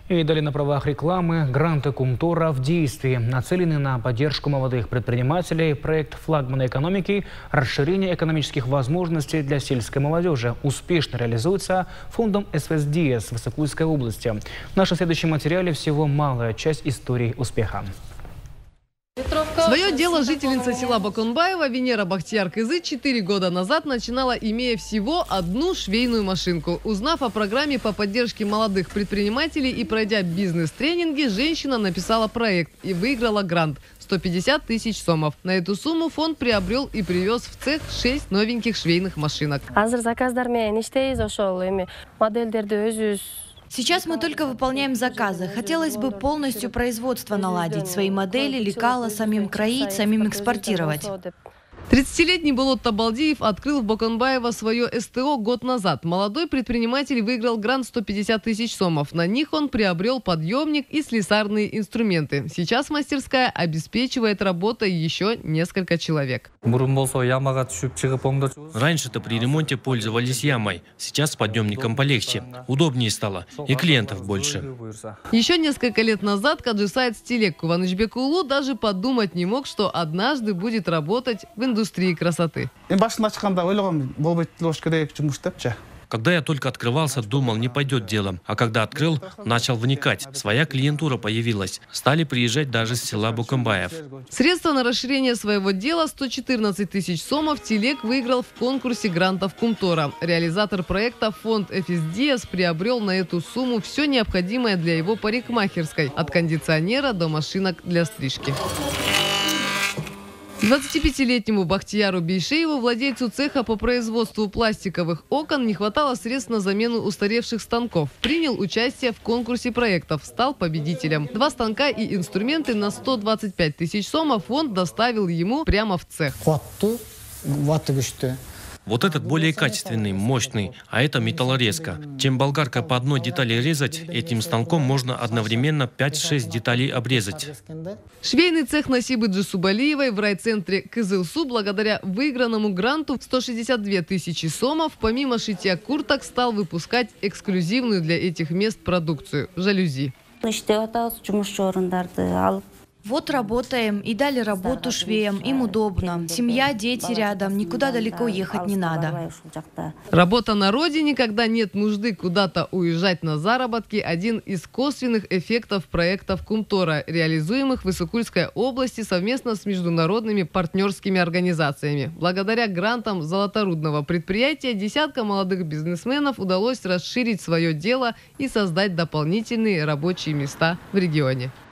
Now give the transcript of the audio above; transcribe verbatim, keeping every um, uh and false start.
И далее на правах рекламы гранты Кумтора в действии. Нацелены на поддержку молодых предпринимателей. Проект флагмана экономики «Расширение экономических возможностей для сельской молодежи» успешно реализуется фондом эс вэ эс ди эс в Высокульской области. В нашем следующем материале всего малая часть истории успеха. Свое дело жительница села Бакунбаева Венера Бахтияр-Кызы четыре года назад начинала, имея всего одну швейную машинку. Узнав о программе по поддержке молодых предпринимателей и пройдя бизнес-тренинги, женщина написала проект и выиграла грант – сто пятьдесят тысяч сомов. На эту сумму фонд приобрел и привез в цех шесть новеньких швейных машинок. Сейчас мы только выполняем заказы. Хотелось бы полностью производство наладить, свои модели, лекала, самим кроить, самим экспортировать. тридцатилетний Болот Табалдиев открыл в Бакунбаево свое эс тэ о год назад. Молодой предприниматель выиграл грант сто пятьдесят тысяч сомов. На них он приобрел подъемник и слесарные инструменты. Сейчас мастерская обеспечивает работой еще несколько человек. Раньше-то при ремонте пользовались ямой. Сейчас с подъемником полегче. Удобнее стало. И клиентов больше. Еще несколько лет назад Каджисайд Стилек Куванычбекулу даже подумать не мог, что однажды будет работать в индустрии красоты. Когда я только открывался, думал, не пойдет дело. А когда открыл, начал вникать. Своя клиентура появилась. Стали приезжать даже с села Бакунбаев. Средства на расширение своего дела сто четырнадцать тысяч сомов Телек выиграл в конкурсе грантов Кумтора. Реализатор проекта фонд эс вэ эс ди эс приобрел на эту сумму все необходимое для его парикмахерской. От кондиционера до машинок для стрижки. двадцатипятилетнему Бахтияру Бейшееву, владельцу цеха по производству пластиковых окон, не хватало средств на замену устаревших станков. Принял участие в конкурсе проектов, стал победителем. Два станка и инструменты на сто двадцать пять тысяч сомов фонд доставил ему прямо в цех. Вот этот более качественный, мощный, а это металлорезка. Чем болгаркой по одной детали резать, этим станком можно одновременно пять-шесть деталей обрезать. Швейный цех Насибы Джисубалиевой в райцентре Кызылсу благодаря выигранному гранту сто шестьдесят две тысячи сомов помимо шитья курток стал выпускать эксклюзивную для этих мест продукцию – жалюзи. Вот работаем и дали работу швеям, им удобно. Семья, дети рядом, никуда далеко ехать не надо. Работа на родине, когда нет нужды куда-то уезжать на заработки – один из косвенных эффектов проектов Кумтора, реализуемых в Высокульской области совместно с международными партнерскими организациями. Благодаря грантам золоторудного предприятия десяткам молодых бизнесменов удалось расширить свое дело и создать дополнительные рабочие места в регионе.